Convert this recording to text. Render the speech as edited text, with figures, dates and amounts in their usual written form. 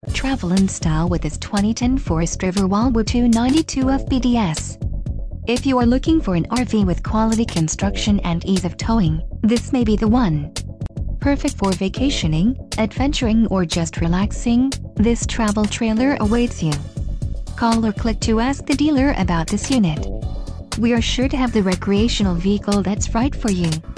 Travel in style with this 2010 Forestriver Wildwood 292 FBDS. If you are looking for an RV with quality construction and ease of towing, this may be the one. Perfect for vacationing, adventuring, or just relaxing, this travel trailer awaits you. Call or click to ask the dealer about this unit. We are sure to have the recreational vehicle that's right for you.